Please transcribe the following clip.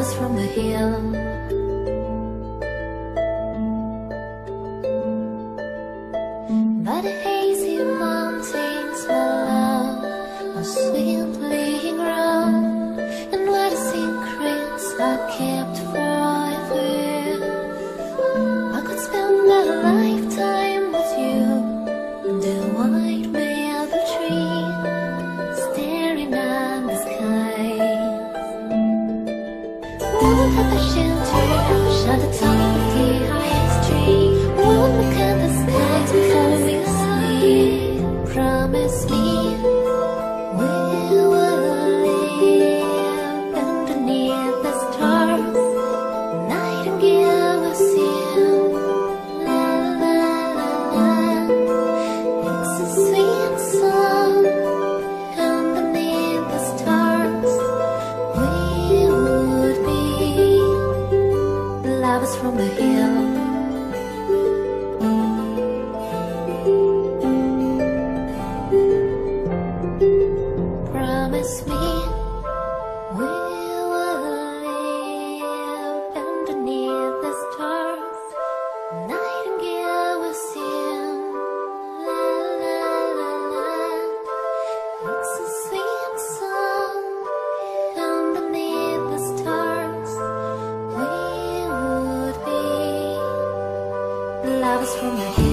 lovers from the hill. By the hazy mountains where love was sweetly grown, and where the secrets are kept forever. I could spend a lifetime with you under the white maple tree, staring at the sky. We would have a shelter at the top of the highest tree. We would look at the skies before we sleep. Promise me we will live underneath the stars. Nightingale will sing, la la la la. It's a sweet song. Underneath the stars, we would be the lovers from the hill. Promise me we will live underneath the stars. Nightingale will sing, la la la la. It's a sweet song. Underneath the stars, we would be the lovers from the hill.